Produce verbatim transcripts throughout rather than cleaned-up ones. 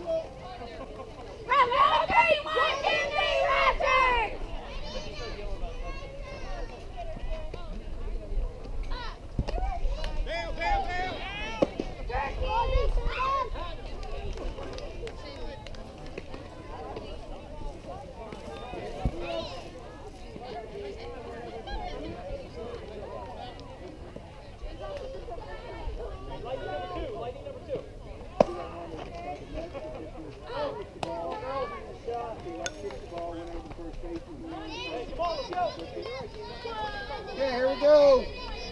Okay, here we go.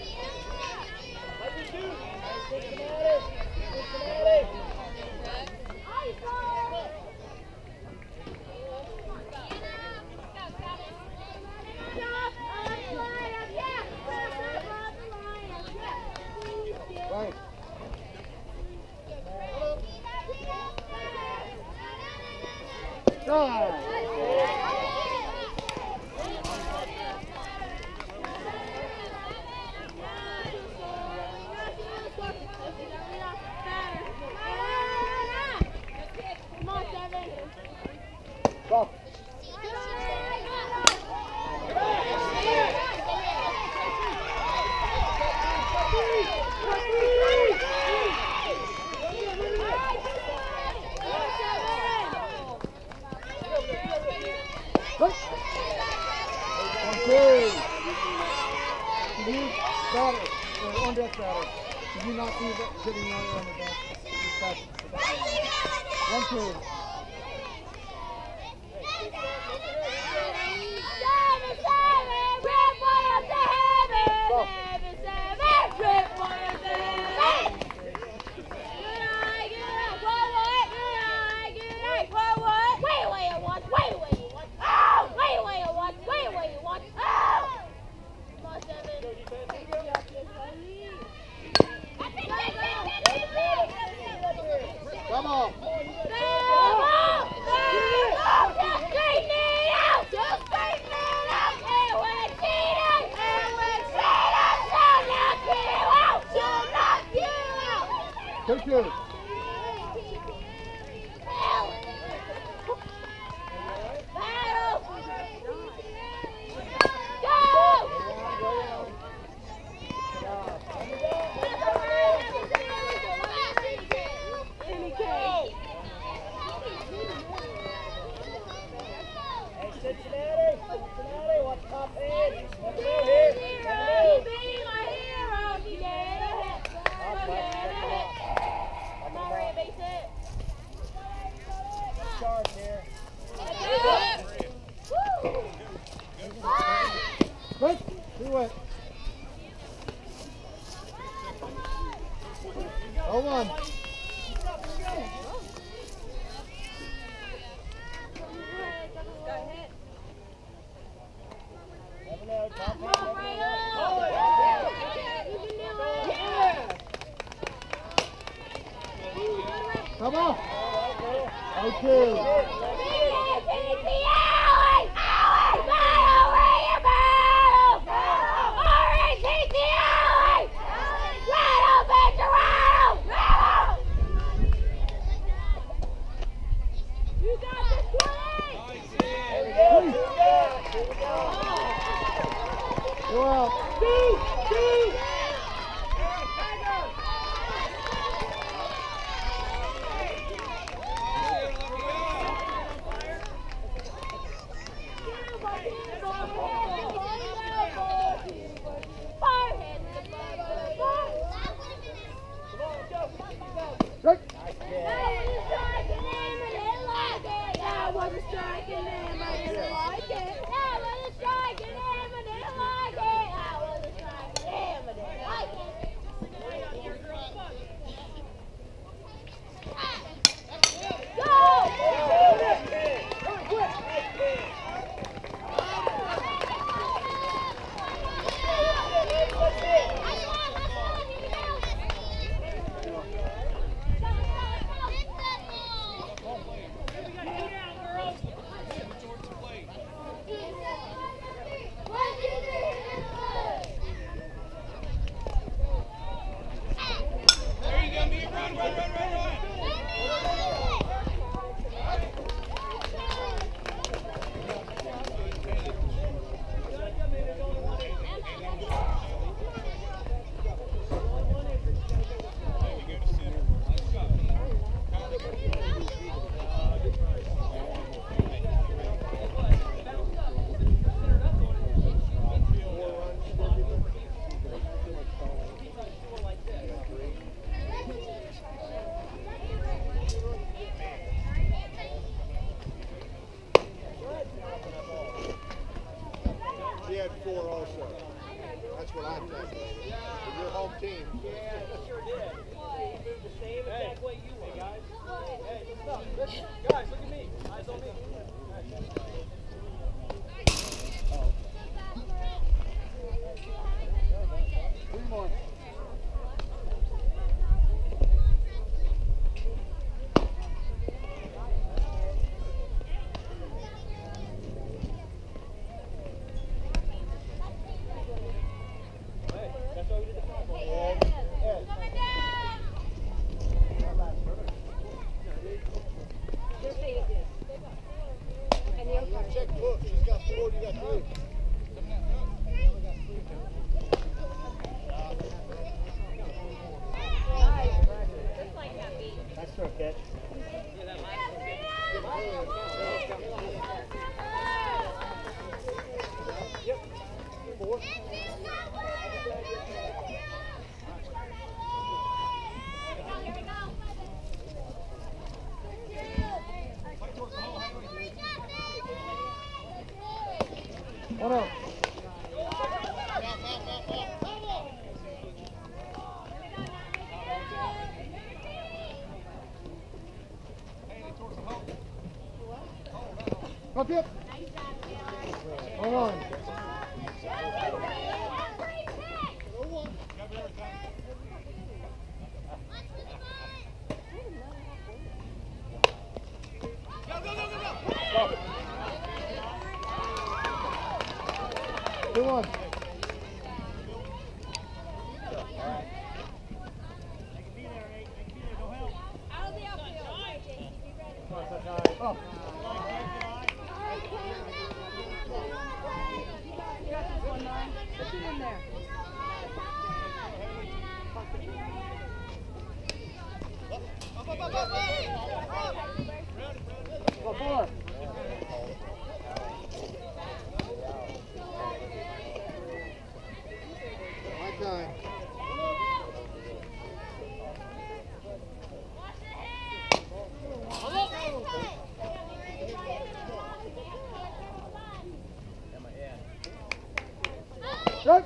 Right. Drive. Stop. Okay. Did you got it? Or on deck got it? Did you not see that sitting on on the deck? One, two. Come on. Two, two. Good. Two wet. Hold on. Come on. Okay. Go out. Two, two. more. One up. Up it. Hold on. Two one. Oh. Go four. My time. Good.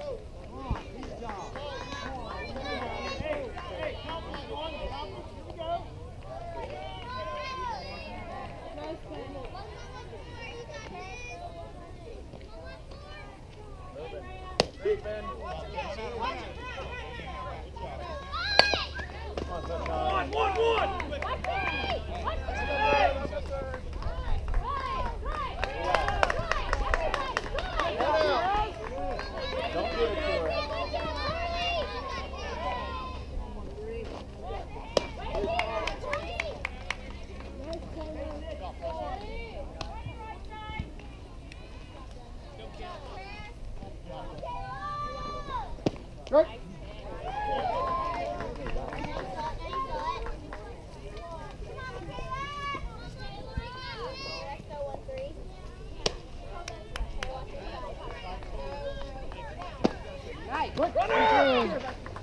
One, one, one! Don't give it to her. Good. Good. Good.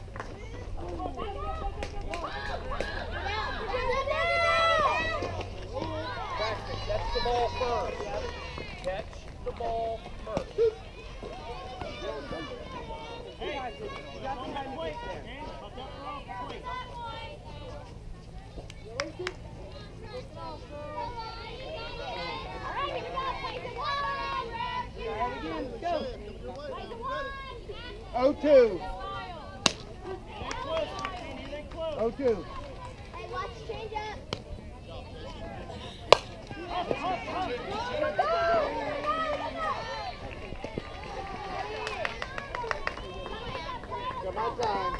Catch the ball first. Catch the ball first. Oh two. Oh two. Hey, watch change up. Got my time.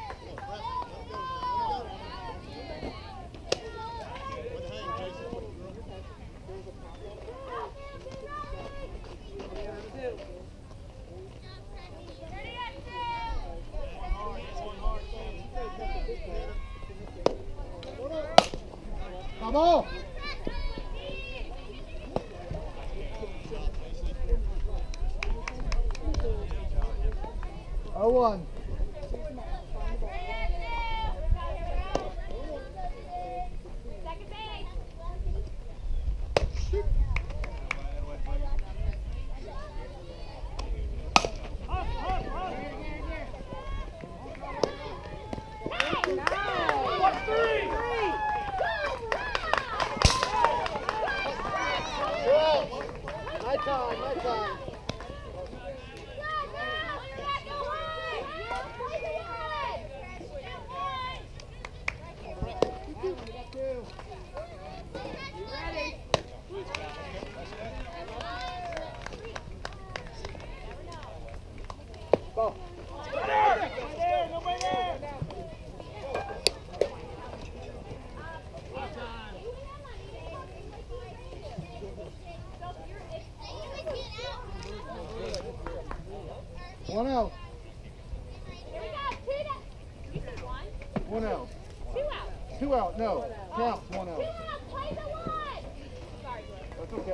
Come on. Oh one. Second base. One, three! My time, my time. One out. Here we go. Two down. You said one. One out. Two out. Two out. No. Counts. One Two out. out. Play the one. Sorry, Glenn. That's okay.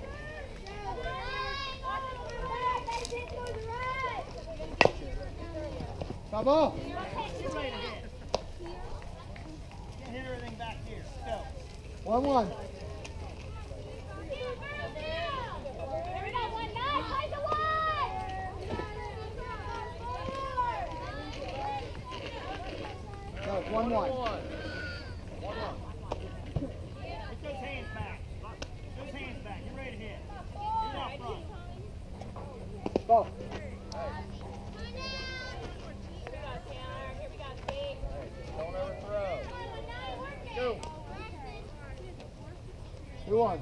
Stop ball. Get right ahead. Get hit everything back here. Go. One one. There we go. One nine. Play the one. No, it's one one. Get those hands back. Those hands back. Get right ahead. Get out front. Ball. Don't overthrow. Go. Two one.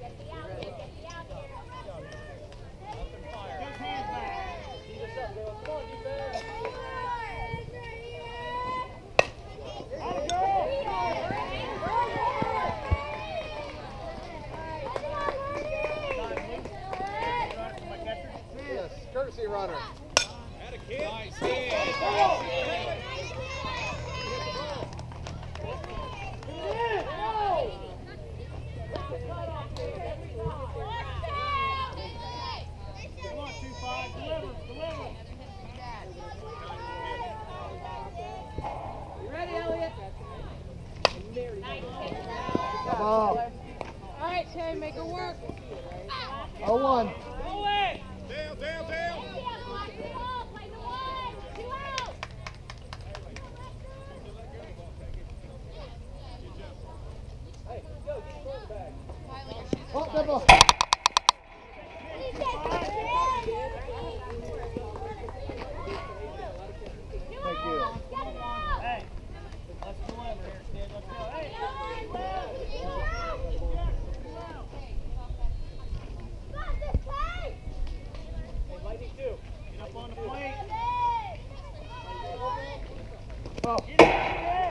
Those hands back. Come on, you better. Out of goal. Yes, courtesy runner. Nice hit. Come on, two five. Deliver. Deliver. You ready, Elliot? Ball. All right, Tay, make it work. Oh one. Go away. Down, down, down. Play the one. Two out. Oh, that ball. Thank you. Hey, let's deliver here, kid. Let's go. Hey. Hey, Lightning two. Get up on the plate. Ball. Get in there.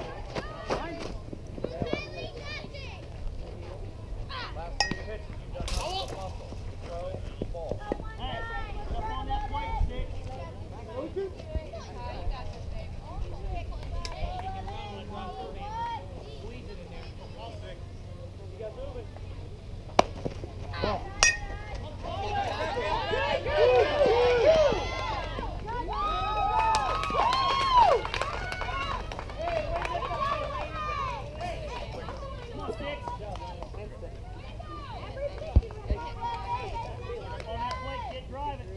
Last three pitches, you've done nothing but muscle. Throw the ball. Hey, up on that plate, stick. Squeeze it in there. Ball stick. You got moving. Ball. Come on, stick. On that plate, kid, drive it.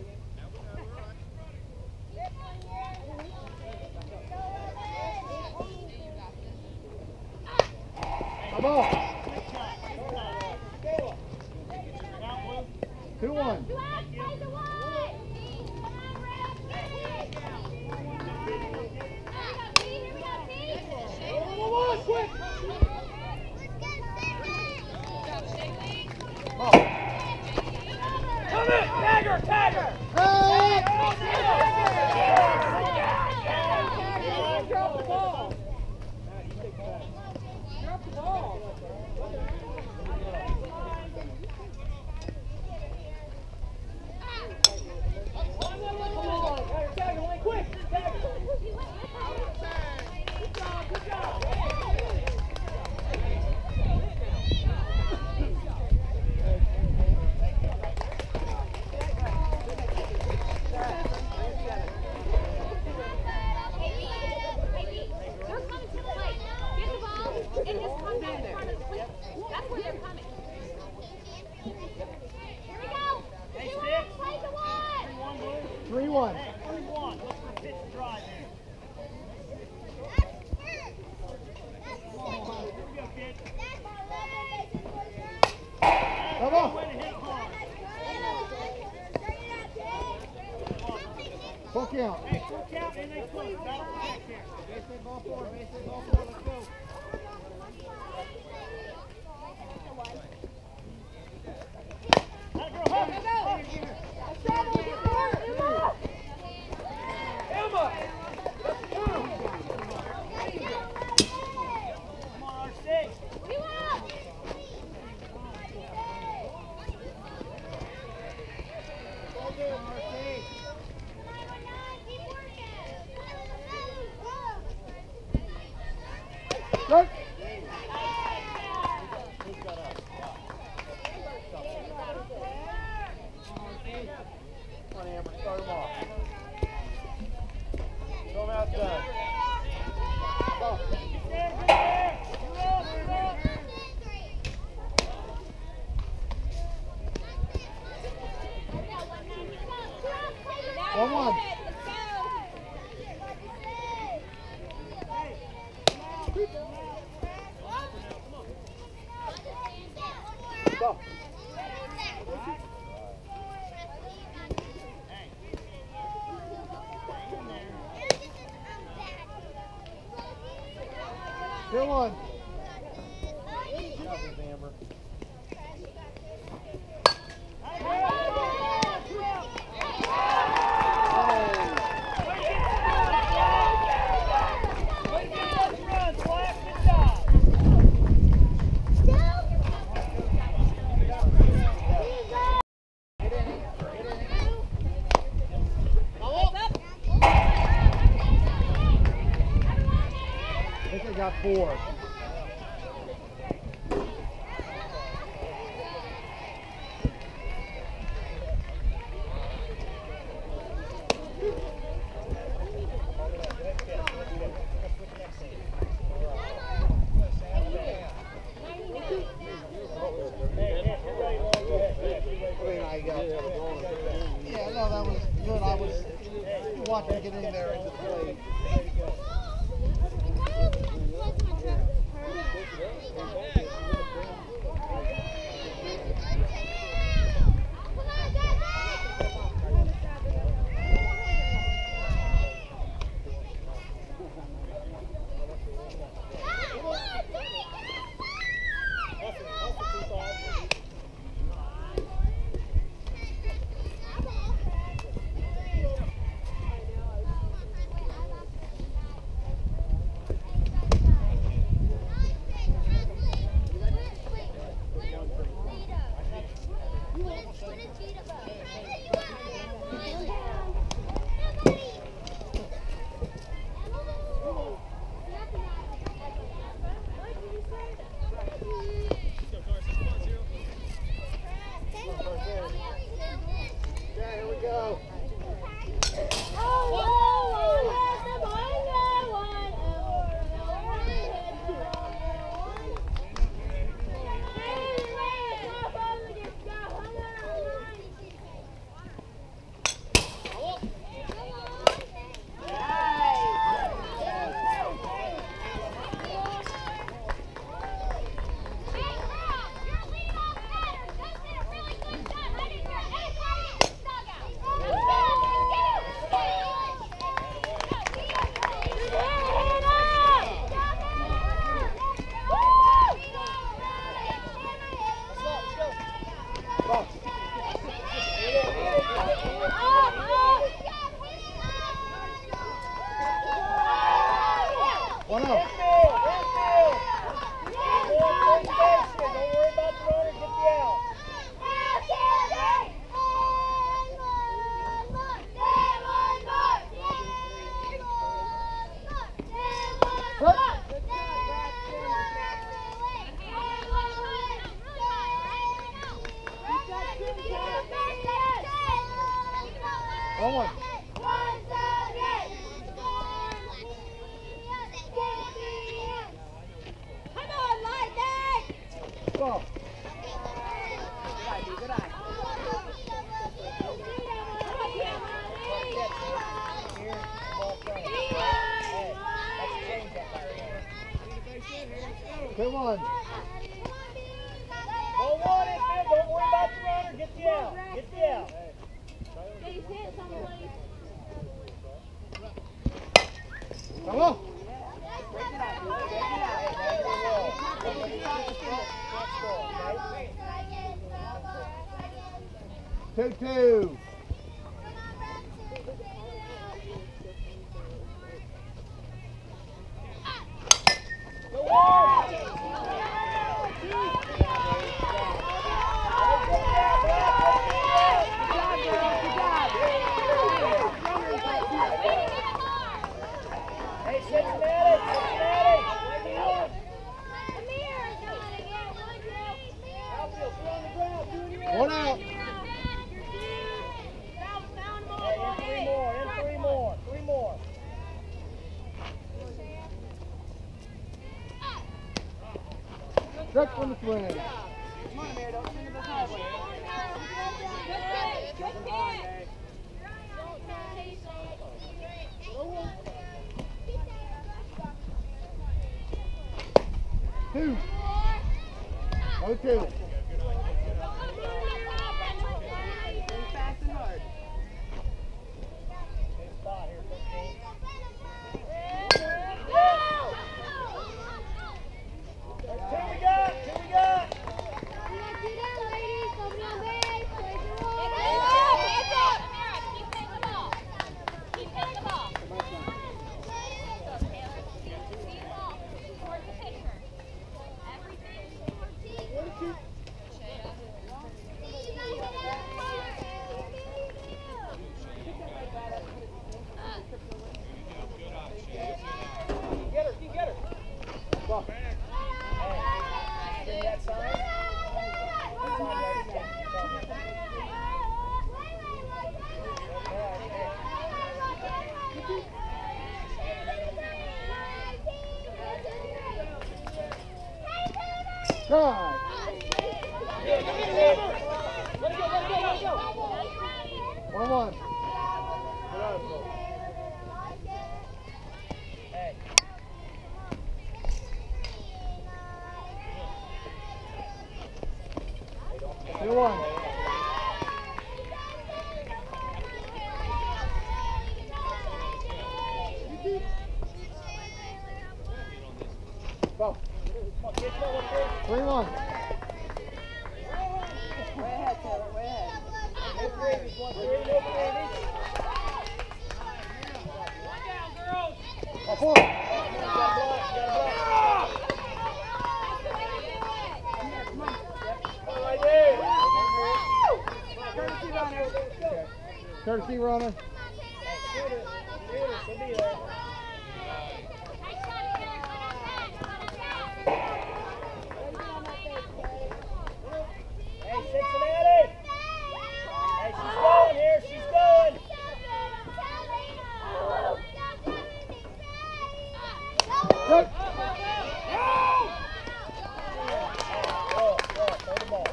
A ball. Quick shot. Quick shot. Out, Blue. Two one. Two out. Play the one. Here we go, Pete. Ball. Come in! Tagger! Tagger! Hey! Drop the ball. Drop the ball. That's where they're coming. Here we go. Hey, Two stick. out. Play the one. Three one, Blue. Three one. Hey, three one. Look for a pitch to drive here. Here we go, kid. Come on. Way to hit hard. Full count. Hey, full count and they close. Battle protect here. Ball four. Ball four. Let's go. That girl, hug it. Emma! Come on, R six. Two out. R six. Good. Come on, Amber, start them off. Show them how it's done. Go. One one. Go. Two one. Nothing, Amber. I think I got four. Yeah, no, that was good. I was watching get in there and just play. One up. One one. Go. Come on. Don't want it, man. Don't worry about the runner. Get you out. Get you out. Come on. Two two. Hey, Cincinnati, Cincinnati. One out. Hey, in three more, in three more, three more. Stretch from the swing. Come on, Mary, don't send it the highway. Good pitch. Two. Oh, two. Fast and hard. Good spot here, fifteen. That's two we got, two we got. Get her, get her. Hey, see that sign? That sign right there. Try. One one. Hey. Two one. Go. Three one. Way ahead, Taylor, way ahead. No freebies, one three, no freebies. A four. You gotta block, you gotta block. Oh, right there. Courtesy runner. Courtesy runner. Hey, shoot it, shoot it, she'll be there. Hey, Cincinnati! Hey, she's going here, she's going! Good. Go, go, throw the ball.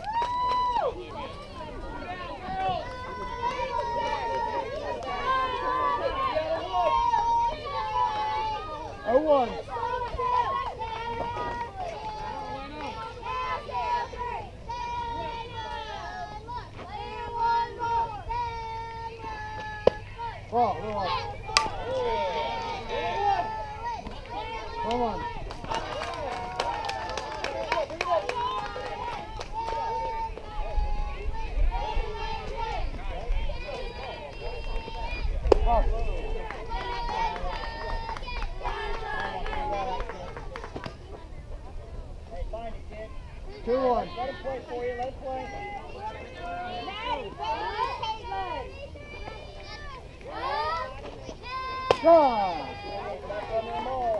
Oh one. Ball, go on. Come on. Off. Hey, find it, kid. Two one. Let him play for you, let him play. Try. Back on them all.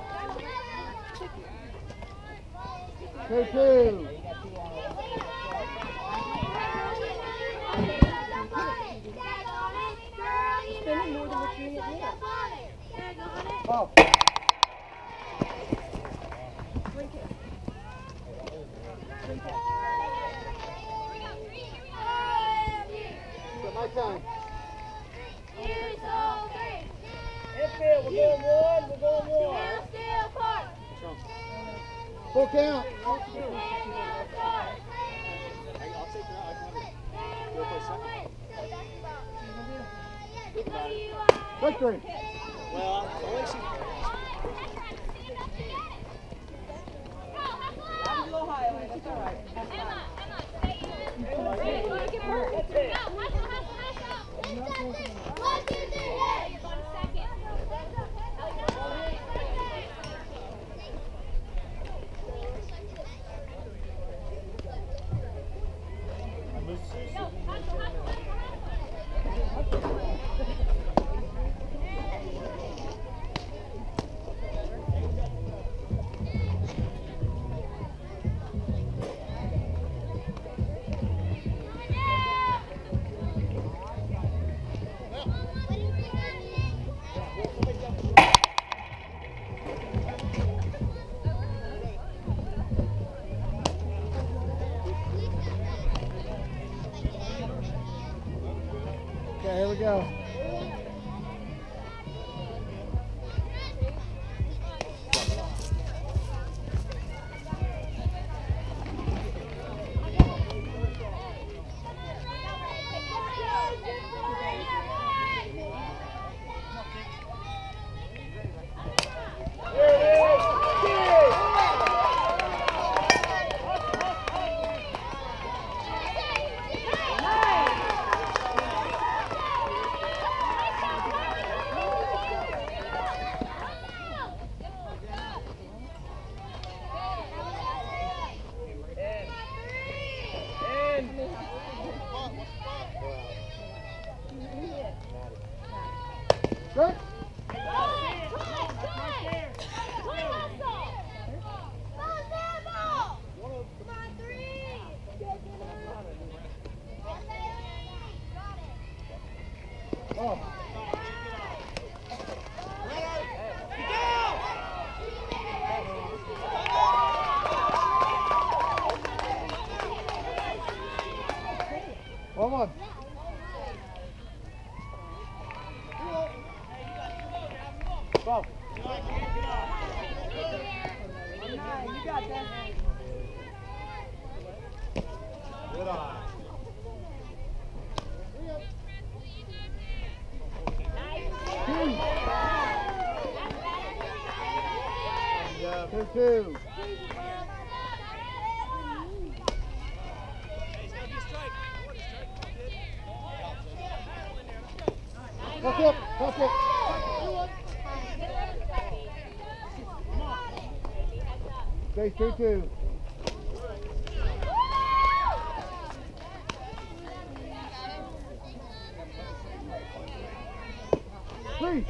Two two. Spending more than what you need. Off. My time. Infield, we're going one, we're going one. Full count. Victory. Well, at least he... That was a little high, Elaine, that's all right. Get hurt. That's it. we go. Good. Oh. One one. Go. Nine, you got that. Good eye. Two. Two, two. That's it. That's it. Stay two, two. Three.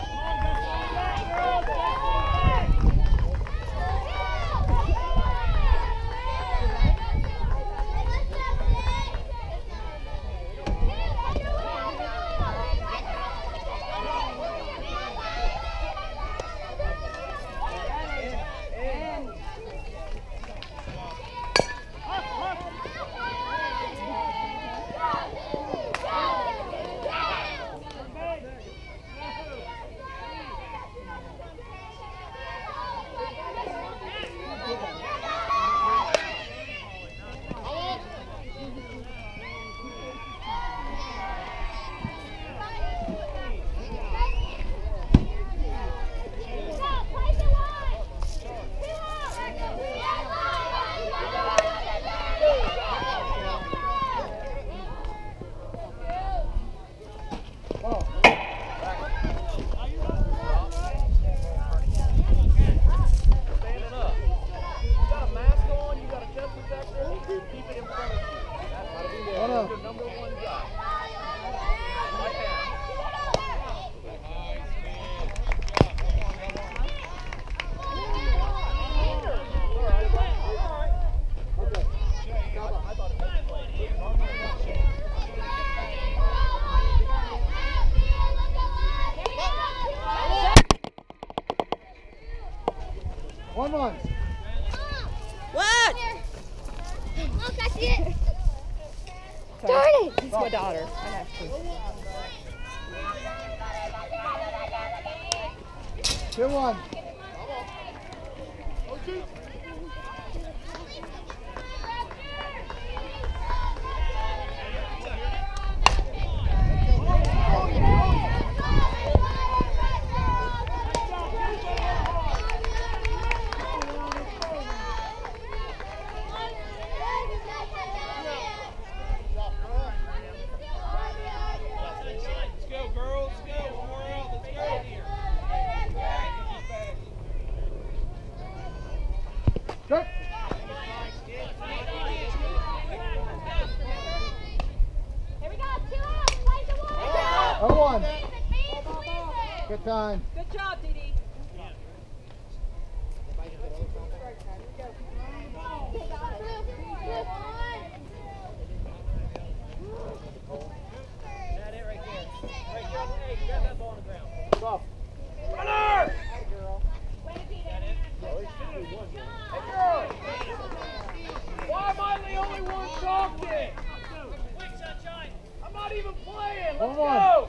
One one. What? Look, I see it. Darn it! It's my daughter. I have to. Two one. Good. Here we go, two out, play the one. Oh, one. Good time. Good job, Dee Dee. Stop. Runner! Why am I the only one talking? I'm not even playing. Let's Come on. go.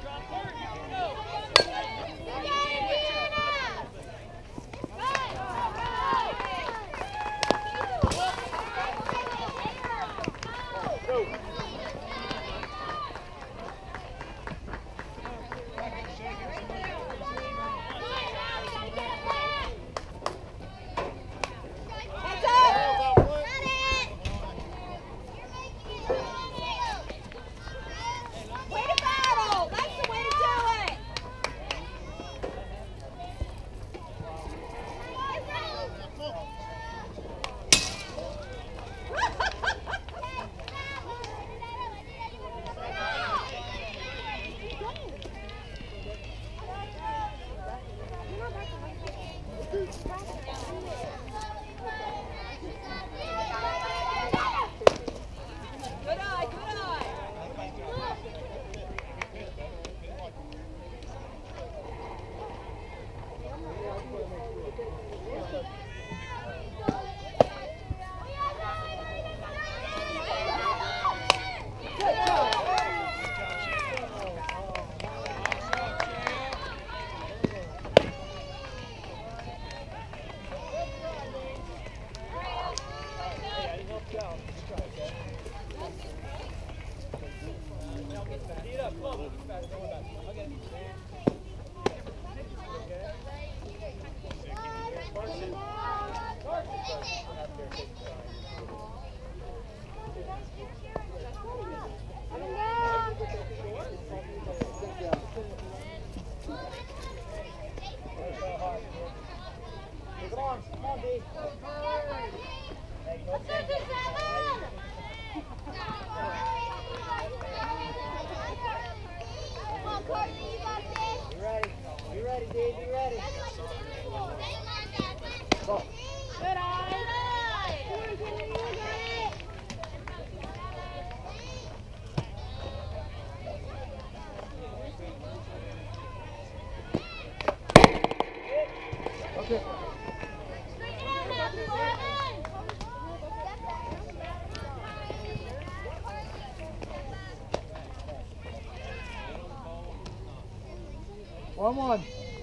One one.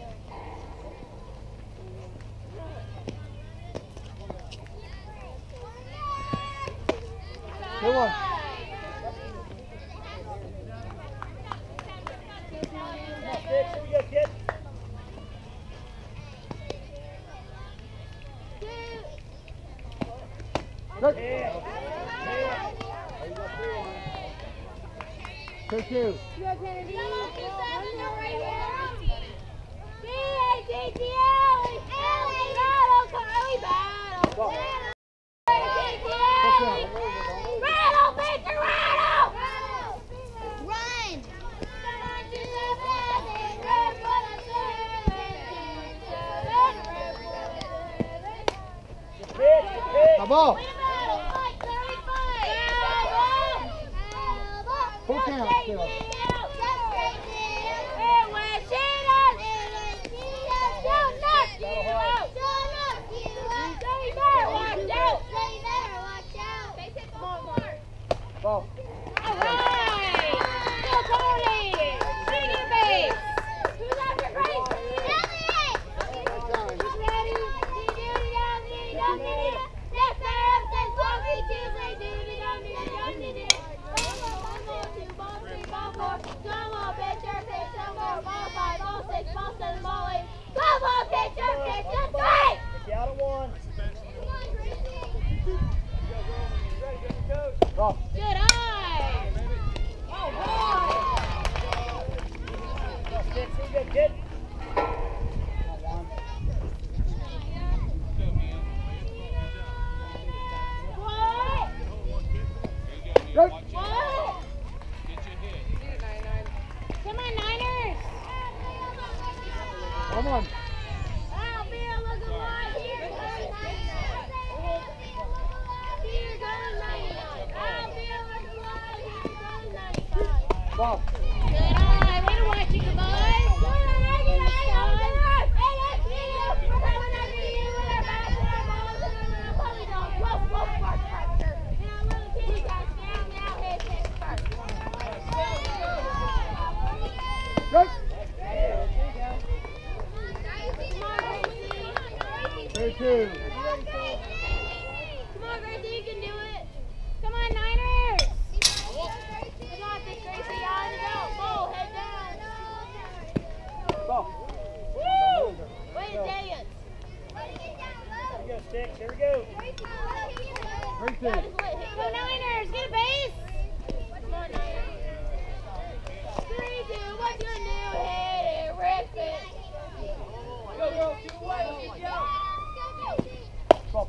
Two one. Good. Two two. Ball. Full count still. Ball. All right. Go, Tony. Second base. Who's after Grace? Who's ready? Yes, ma'am. Says Bobby Tuesday. Duty, duty, duty, duty. Ball one, ball two, ball three, ball four. Come on, pitcher, pitch some more. Ball five, ball six, ball seven, ball eight. Come on, pitcher, pitch the three. Get out of one. Ball. Good eye. Oh, boy. Get, get, get. What? Good. What? Come on, Niners. One one. I'll be a look alive. Here goes Niners. Here goes Niners. I'll be a look alive. Here goes Niners. Ball. Good eye. Way to watch it, good boy.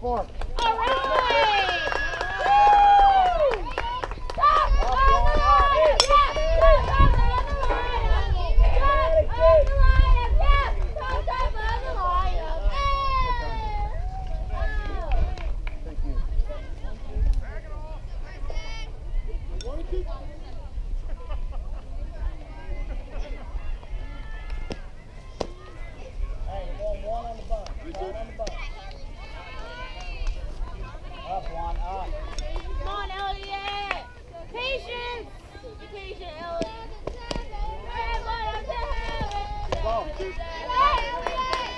four. All right! Woo! Stop on the line! Stop on the line! Stop on the line! Stop on the line! Thank you. Hey, we're going one on the bunt. One on the bunt. Up one, up. Come on, Elliot! Patience! Be patient, Elliot. Hey, boy, up to heaven! Go. Hey, Elliot!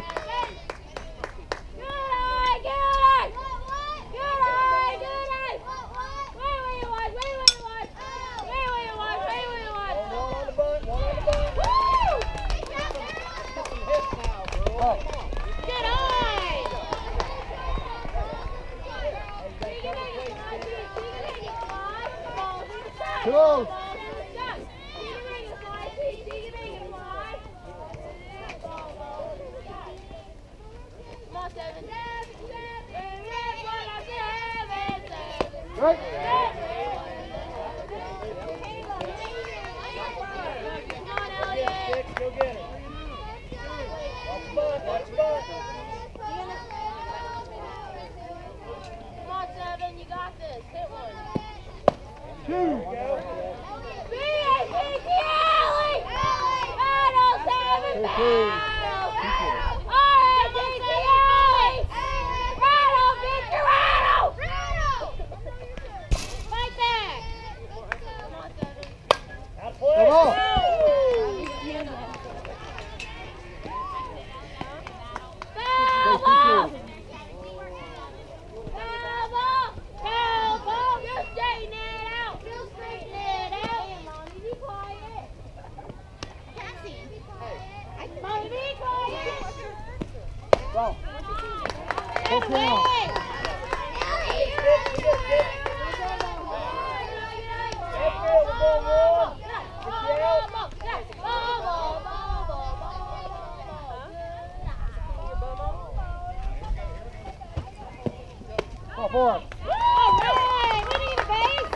Good eye, good eye! Good eye, good eye! Wait where you was, wait where you was! Wait where you was, wait where you was! One on the bunt, one on the bunt. Woo! Get some hits now, girl. Good eye! Two O's. Right. Six, go get it. Watch the bunt, watch the bunt. Come on, Seven, you got this. Hit one. Two. B A C T Alley! Battle, Seven, battle! R A C T Alley! Rattle, Victor, rattle! Fight back! Come on, Seven. Out play. Come on. Foul ball! Foul ball! Foul ball! You're straightening it out! You're straightening it out! Mommy, be quiet! Cassie! Mommy, be quiet! Go. Get away! Go four. All right! Winning the base!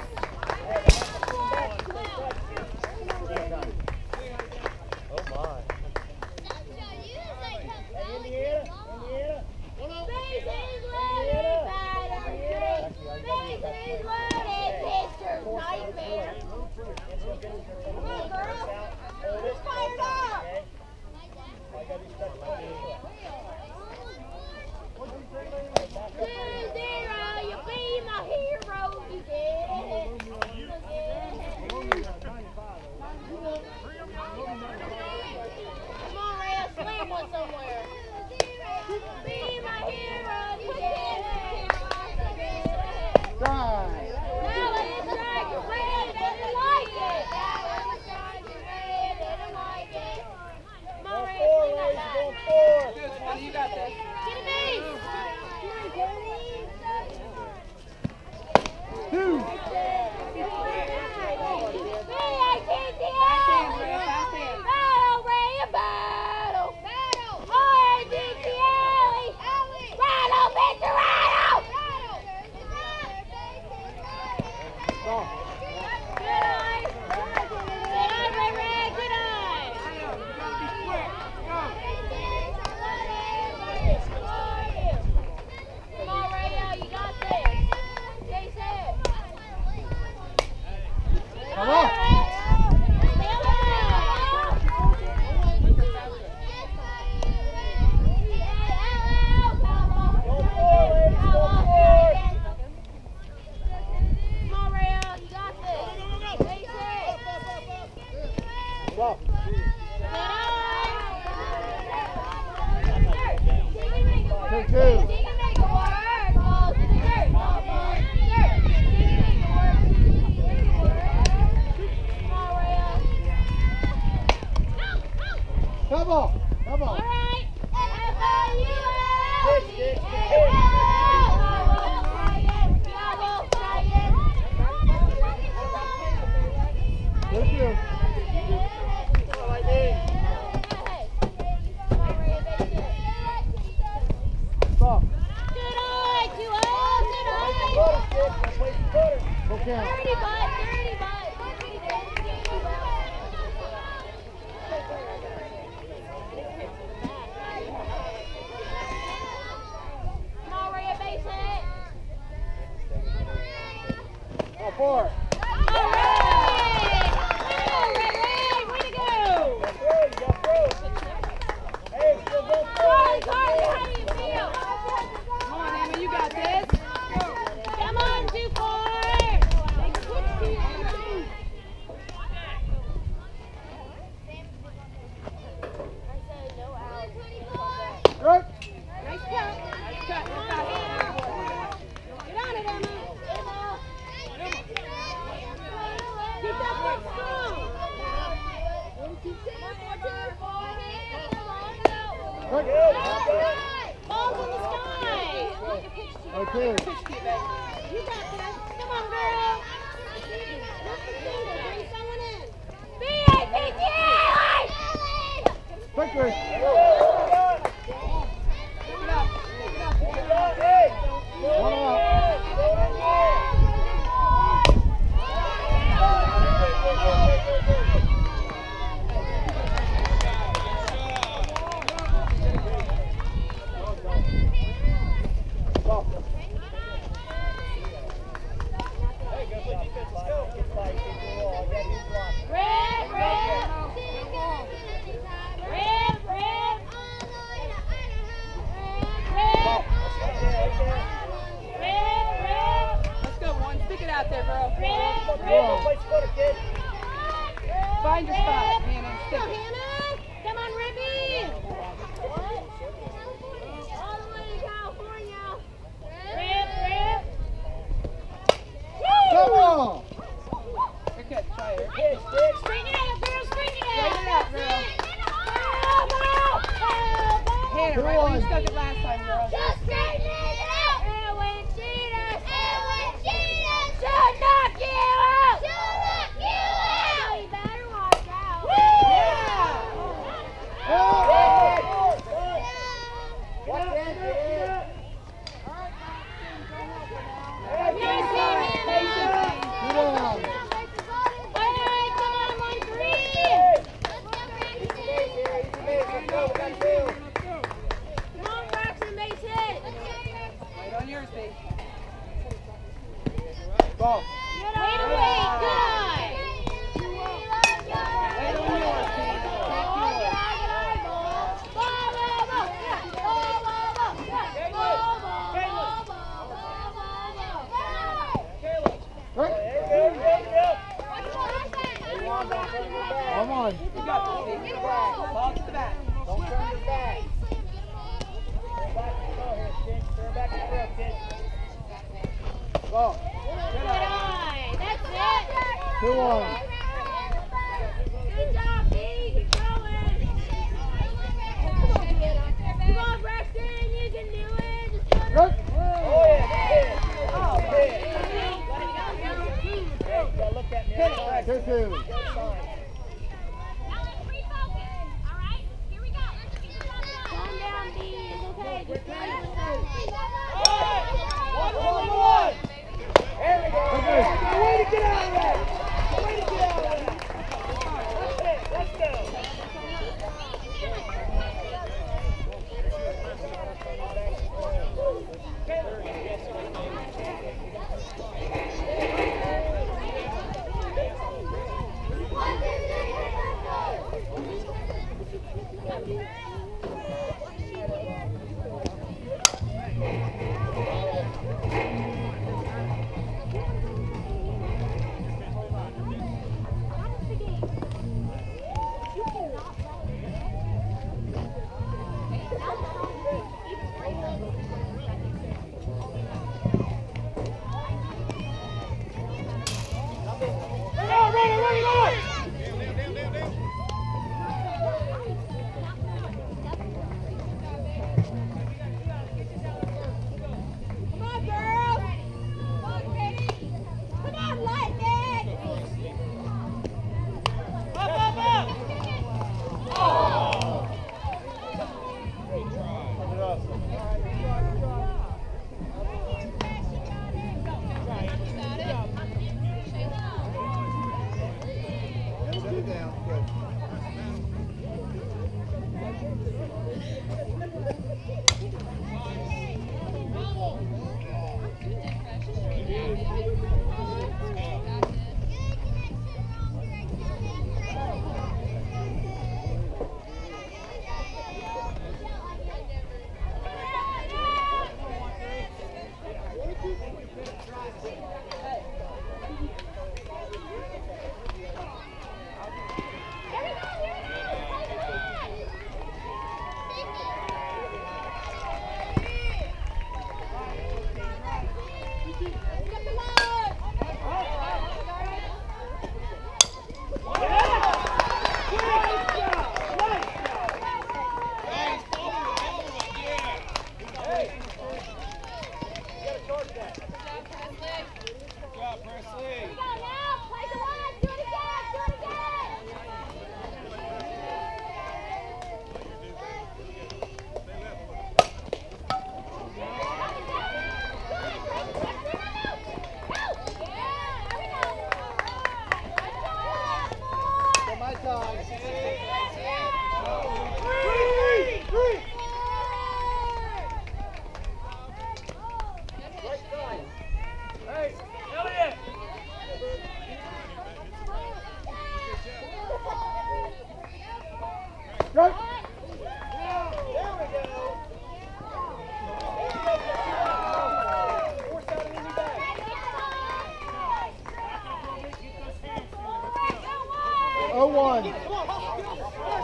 Oh my. Indiana, Indiana. Base is loaded! Batter! Base is loaded! Pitcher's nightmare! Come on, girl! Let's fire it up! Two zero, you be my hero, you get it. You get it. Come on, Rhea, slam one somewhere. Be my hero, you get it. Drive. Now let's strike your red, didn't like it. Now let's strike your red, didn't like it. Come on, Rhea, Four, swing that Lacey, bat. go four. You got this. Get a base. Two. Battle, Ray, battle! Battle! R A C T Alley! Rattle, Victor, rattle! Go. Good eye! Good eye, Ray, Ray, good eye! Come on, Ray, you got this! Stay safe! Come on. Go. Two, two. Come on. Come on. Two, two. Stop. Good eye! two. You got this. Come on, girl. Bring someone in. B A P T A! Victory. One out. Find your spot, Hannah, and stick it. Come on, Rippy! All the way to California. Rip, rip. Come on. Good catch, try it. String it out, girl, string it out. String it out, girl. Hannah, right where you stuck it last time, girl. Just straighten it out. And when she does, and when she does, she'll knock you out. She'll knock you out. So you better watch out. Yeah. Ball. Way to wait, good eye. Wait on yours, Pete. Take yours. Come on. You got this, Pete. Ball to the back. Don't turn your back. Turn back to throw here, kid. Turn back to throw, kid. Ball. Good eye. That's it. Two on. Good job, B. Keep going. Come on, Braxton. You can do it. Just put it. Good. Oh, yeah, kid. Oh, kid. Hey, you gotta look at me. Outside. Two, two. Outside. Calm down, B. It's okay. Just play with One, one, one. There we go. Okay. Way to get out of that. Way to get out of that. That's it. Let's go. Right. There we go. Force out an easy back. oh one. Come on, hustle, go.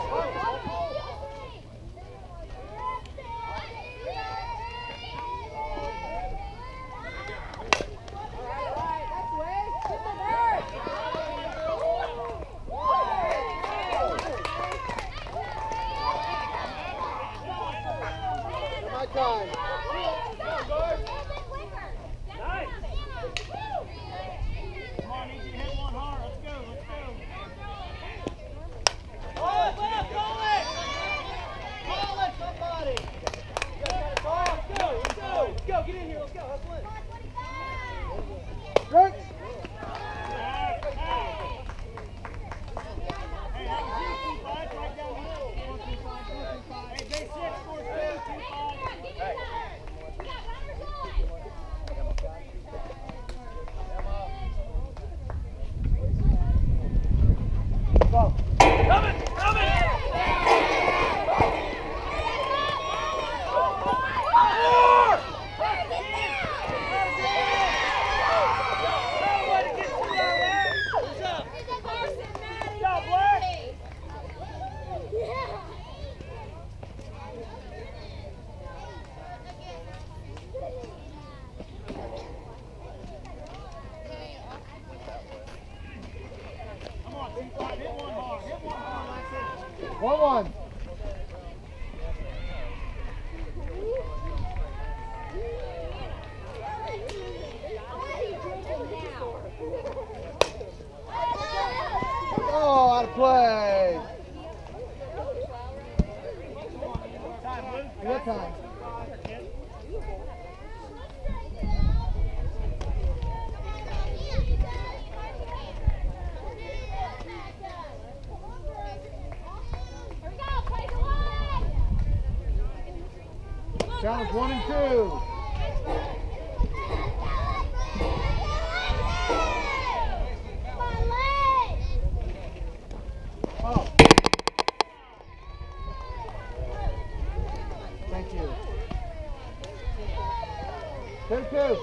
My time. Nice. Come on, need you to hit one hard. Let's go, let's go. Call it, left, call it! Call it, somebody! You guys got it, call? Let's go, let's go, let's go, get in here, let's go, hustle in. Right. Hey, that was you, two five, right down the middle. Four, two, five, four, two, five. Hey, J six, four, two, two, five. Hey. Go. Coming, coming! one one. Oh, out of play. Good time. Challenge one and two. Oh. Thank you. Two two.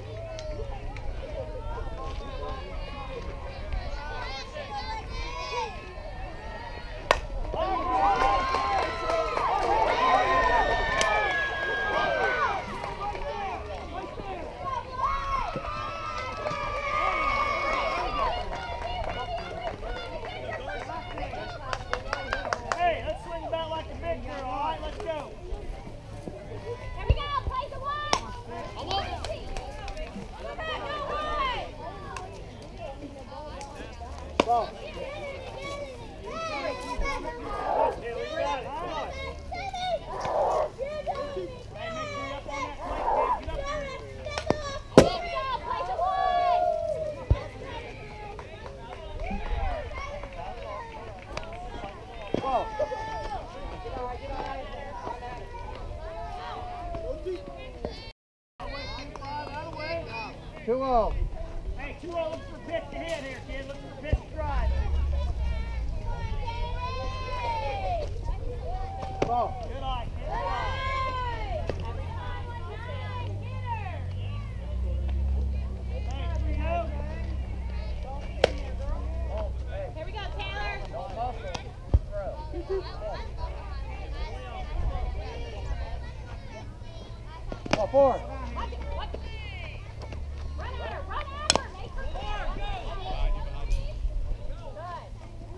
Hey, let's swing about like a big girl, all right? Let's go. Here we go, play the one. I love it. Come back, go one. Ball. Yeah, we got it. Come on. Hey, make sure you're up on that plate, kid. Get up there. Here we go, play the one. Ball. two oh. Hey, two oh, look for a pitch to hit here, kid. Look for a pitch to drive. Ball. Good eye, kid. Good eye. Hey, three oh. Here we go, Taylor. Ball four. Watch it, watch it. Run at her, run at her. Make her go. Good.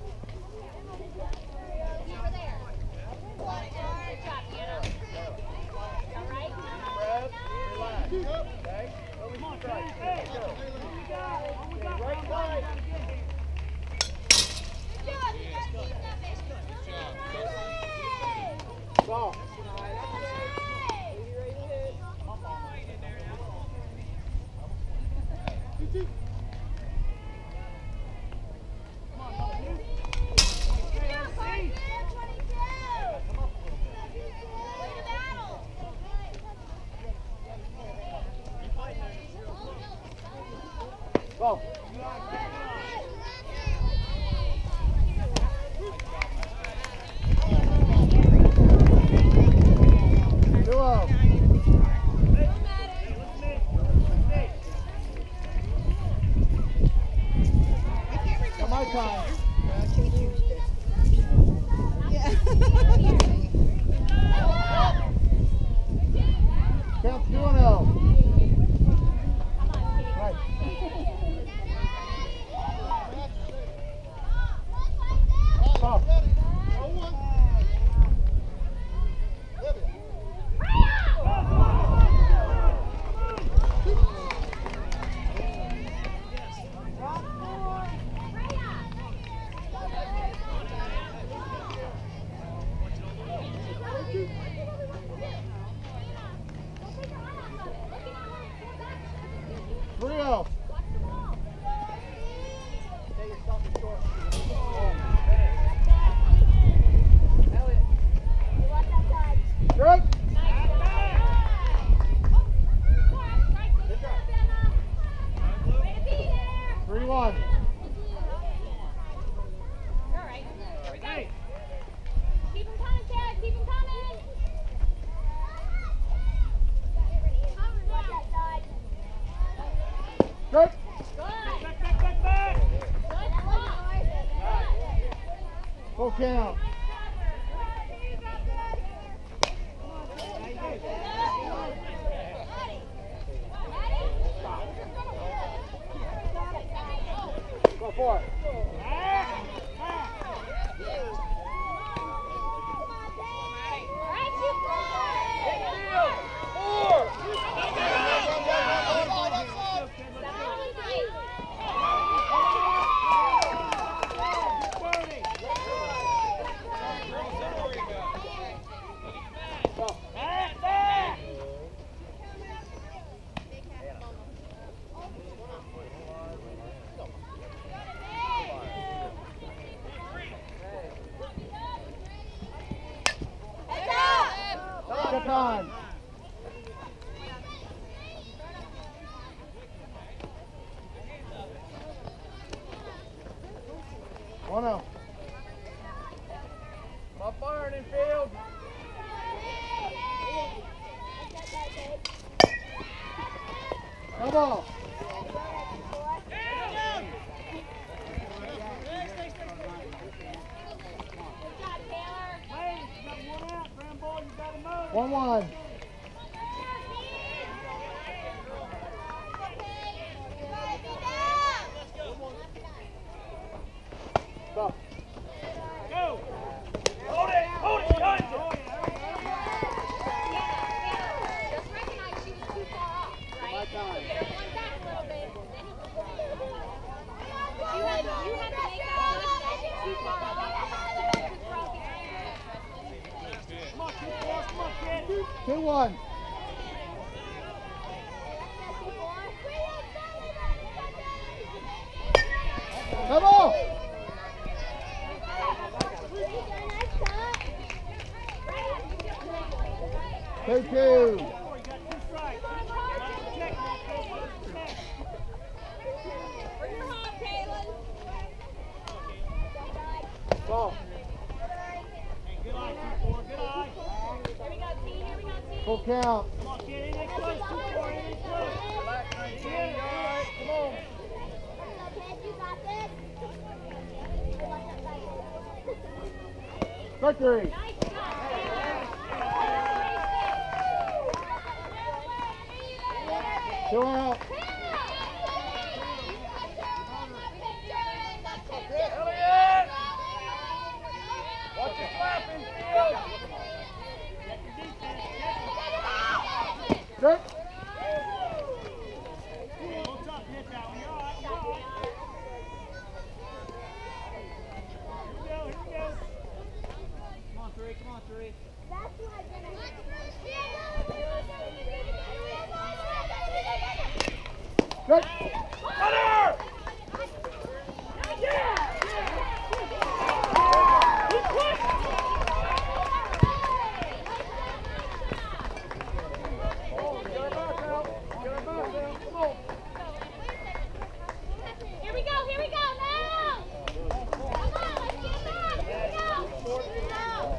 Keep her there. Good job, Hannah. All right? Okay. Come on, hey, hey. We got it. We got right side. Ball. Ball. time. One out. My firing in field. Come on. One one. Stop. Go. Hold it. Hold it. Hold it. Just recognize she was too far off, right? My time. Get her one back a little bit. But you had, you had to make that judgment too far off. Come on, kid. Come on, kid. Two one. Come on. Two two. Bring her home, Kaylin. Ball. Good eye, two four. Good eye. Here we go, team. Here we go, team. Full count. Come on, kid. Anything close. two four. Anything close. Relax, nineteen. All right. Come on. You got this. Victory. Nice job. Two out. Elliot! Watch your flapping, field. Check your defense. Good. Hold tough, hit that one. You're all right. You're all right. Here we go. Here we go. Come on, three. Come on, three. Good. Cutter! Here we go, here we go, now! Come on, let's get back, here we go! Now!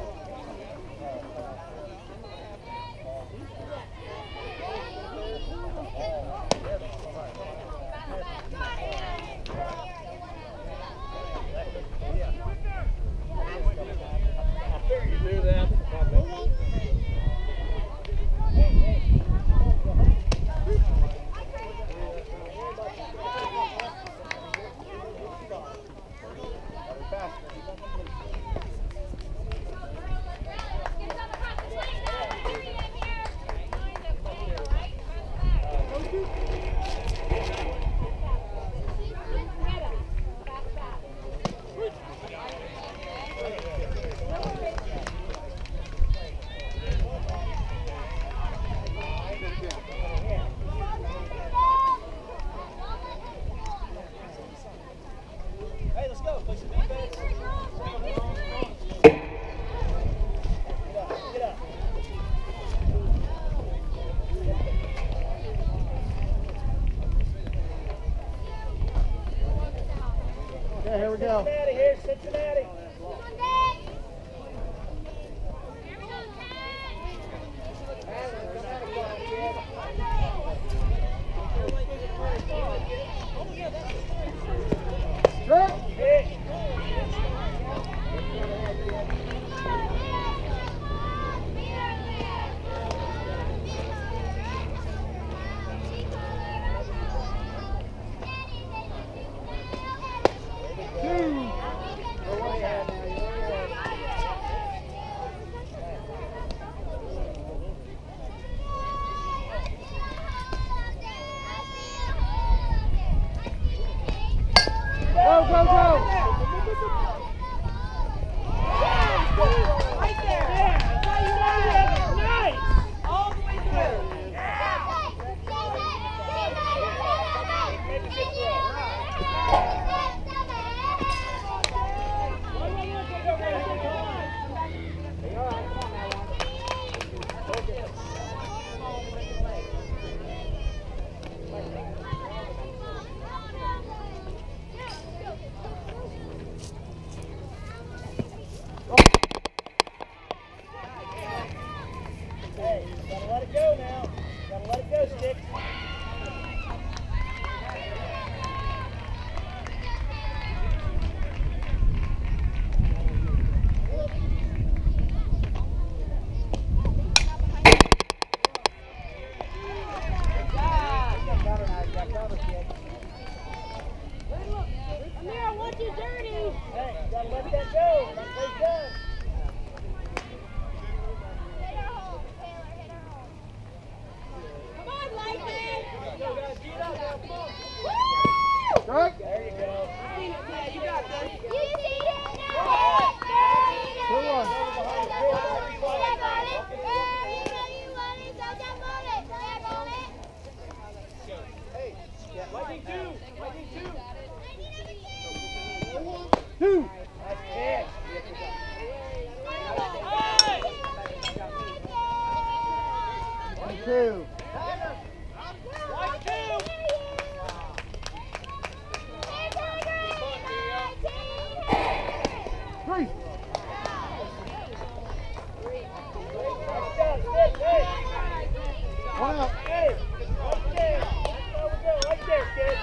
Hey, let's go. Play some defense. Get up. Okay, here we go. Cincinnati, here's Cincinnati. Good. Hit. Two. Or what do you have? Gotta let it go, Stick. Amir, I want you dirty. Hey, gotta let that go. That play's done. Hit her home, Taylor. Hit her home. Come on, Lightning. Go, guys. Beat up now. Come on. Woo! Good. There you go. Yeah, you got this. You see it now. Good one. Step on it. Yeah, you know you want it, so step on it. Step on it. Hey, Lightning two. Lightning two. Two. Nice catch. And two. Like two. Three. Nice job, Stick. Hey. One out. Hey. Right there. That's where we go. Right there, Stick.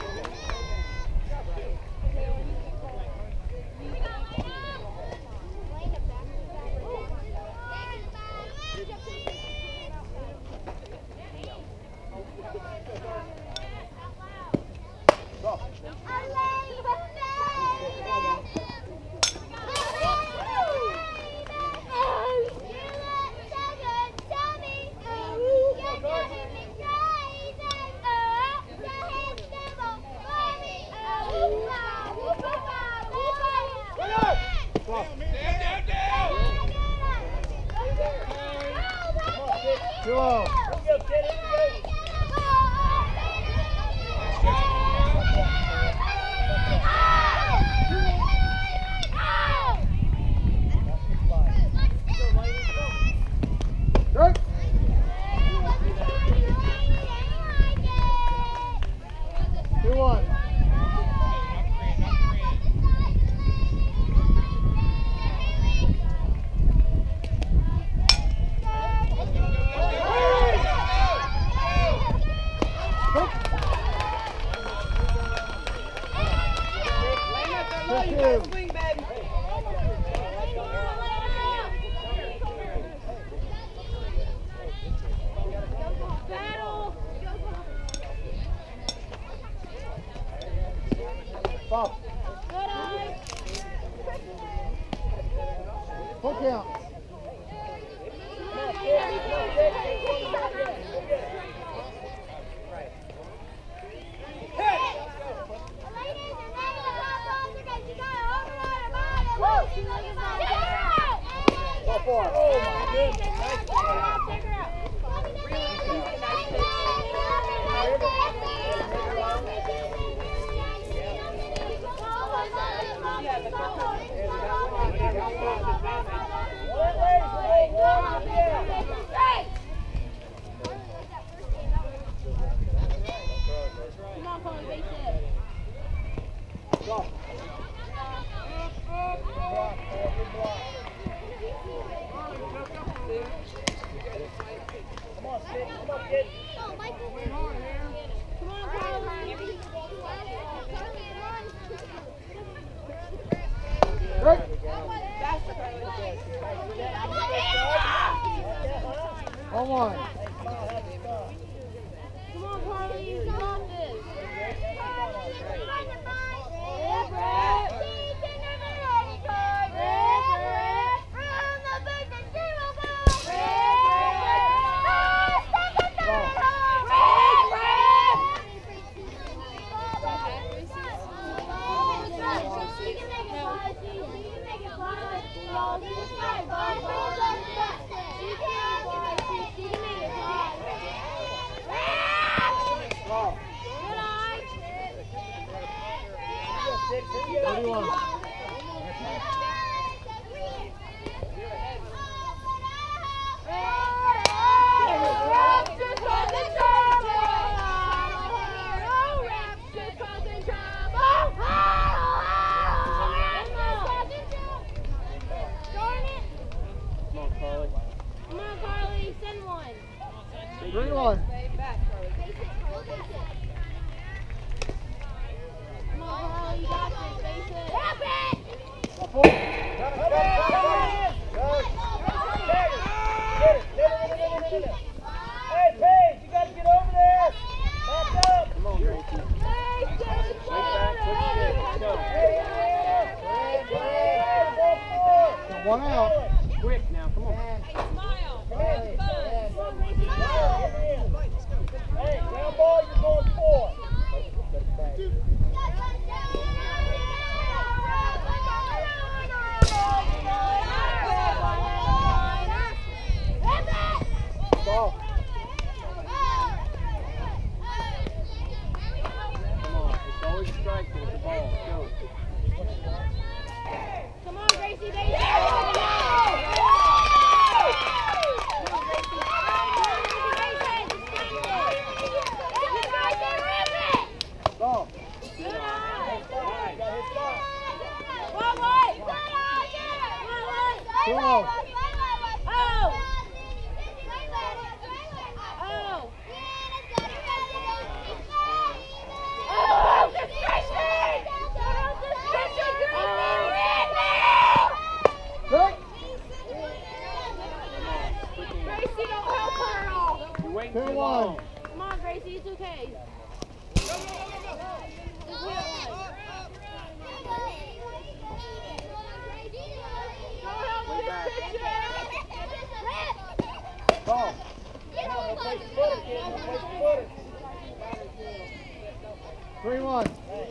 Two oh. Here we go, kid. Here we go. Good. Two one. Foul. Full count. Ball four. Oh my goodness. Nice Come on, Colin, base it. Go. Come on, Stick. Come on, kid. Oh, Michael. Come on, Colin. Good. One one. Come on, Carly. You got this. Thirty-one. Come on, Carly, send one. Three one. Come on, Harley, you got this. Face it. Help it! Four. Get it, get it, get it, get it. Hey, Paige, you got to get over there. Back up. Come on, Gracie. Way back, quick stick. Let's go. Hey, One out. quick now, come on. Hey, ground ball, you're going four. Ball. Come on, it's always a strike with the ball. Go. Come on, Gracie, baby. Ball. Two oh. Good. Gracie, don't help her at all. You're waiting Two too one. long. Come on, Gracie, it's okay. Way back. Ball. Three one.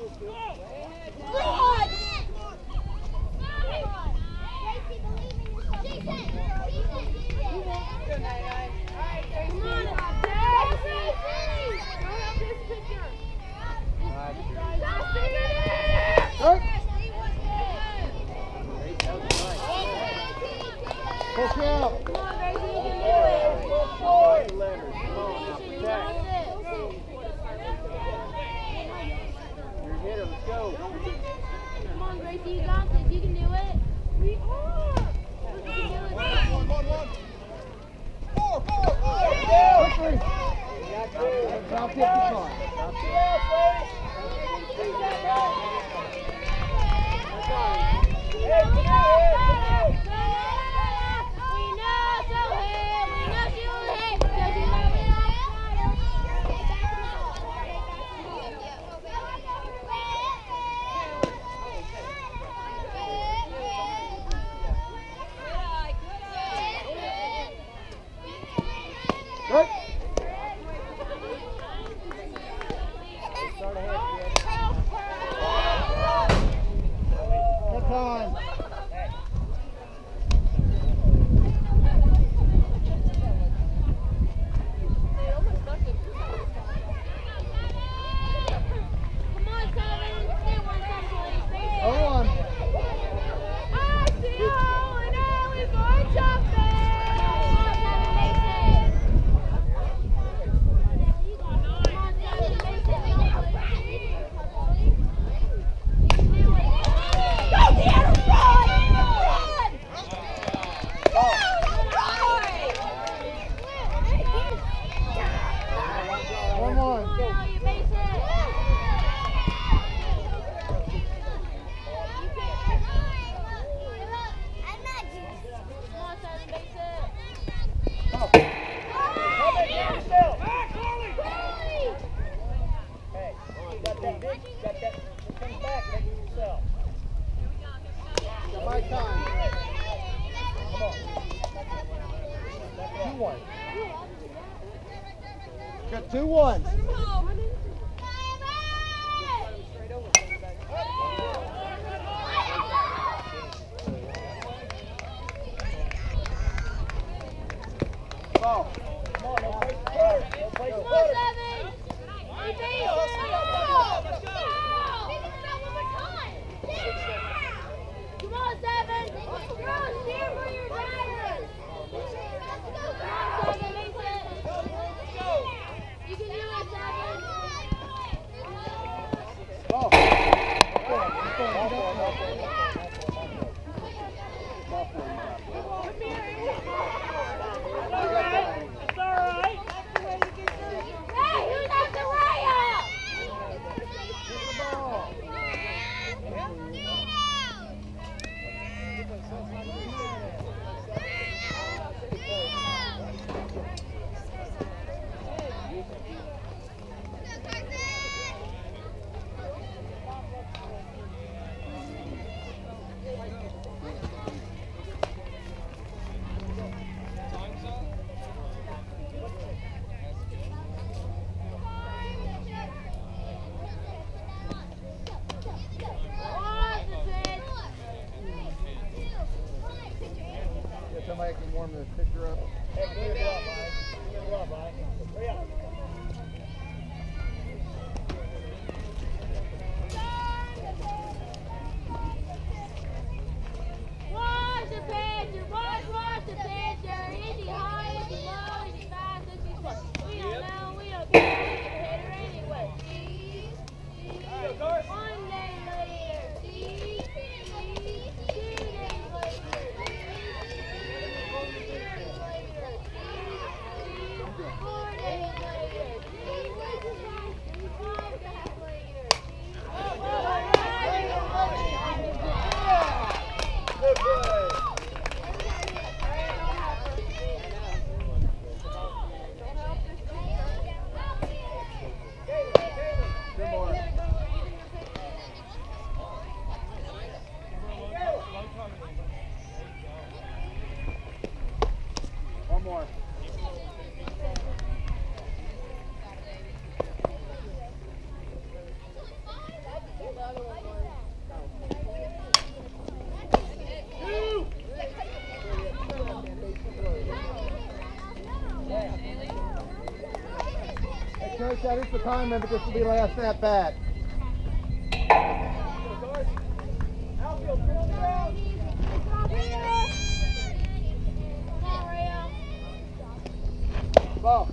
Good. Push out. Come on, Gracie, you can do it. Leonard, come on, now You protect. got this. You're a hitter, let's go. Come on, Gracie, you got this. You can do it. We are. You can do it. One, one, one. Four, four, four. Quickly. Top fifty-five. Good. Good time. Come on, Sullivan. Stay one second, please. Oh one. I see you, and now we're going shopping. Come on, Seven Mason. Come on, Seven Mason. Go, Deanna, run! One Come one. on, Elliot Mason. Come on, Seven Mason. Oh. Get yourself. Hey, you got that big, you got that, it comes back, make it yourself. My time. Come on. Two one. Got two one. Ball. Come on, no place to put her. No place to Come put on, her. Seven. Hey, Mason. Come on, Seven. Girls, cheer for your drivers. Come on, Seven Mason. You can do it, Seven. Ball. That's all right. on the picture up. Hey, give me a glove, Mike. Give me a glove, Mike. Hurry up. Watch the pitcher, watch, watch the pitcher. Is he high, is he low, is he fast, is he slow? We don't know, we don't care. He's a hitter anyway. One day later. Two days later. Four days later. Five days later. Good play. Two more. One more. Hey, Coach, that is the time limit. This will be last at bat. Outfield, field down. Ball.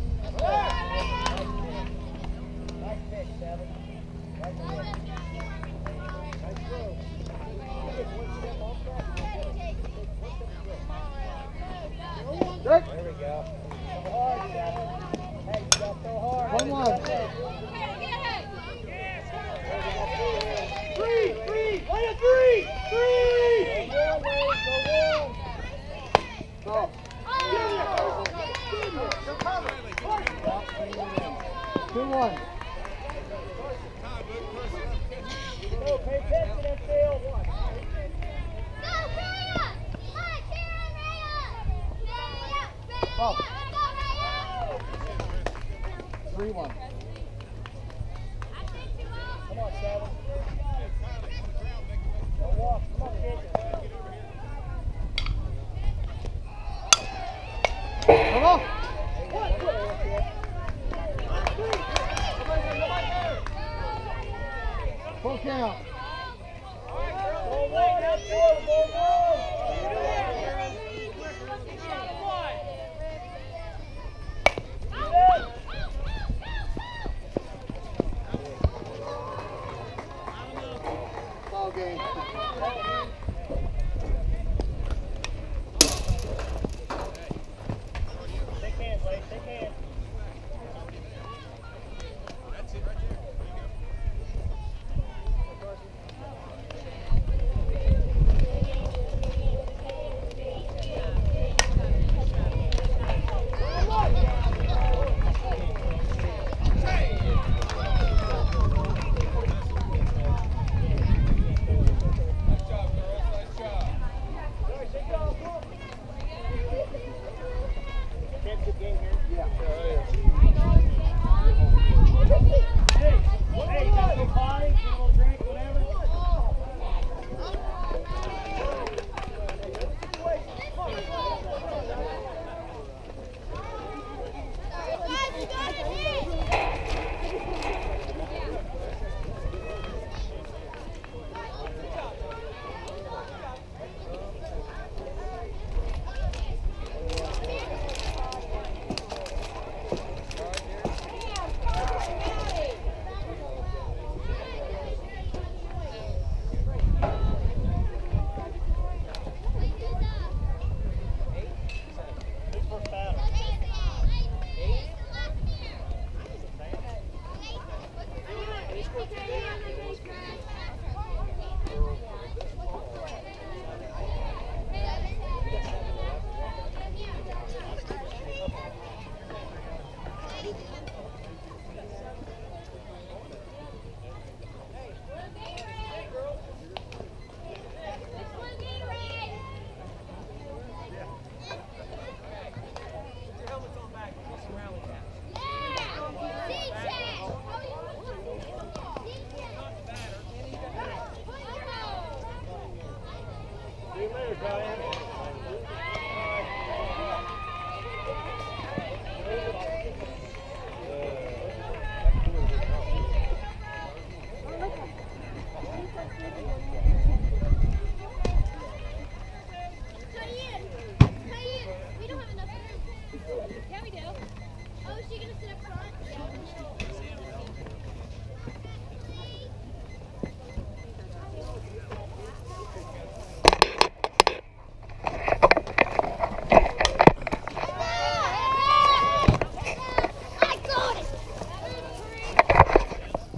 Nice pitch, Seven. Nice pitch. Nice throw. Take one step off track. Take one step straight. Good. There we go. Throw hard, Seven. Hey, you got to throw hard. One one. Three, three, one and three, three. Go one, Wade, go one. Ball. Two one. Go, pay attention and field. Ball. Three one. Come on, Seven. Go walk. Come on, kid. Come on. Full count. Go one, outfield, go one. Ball game. Take hands, Wade, take hands.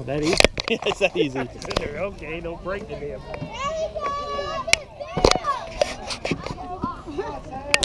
That easy? It's that easy. Okay, don't break the damn.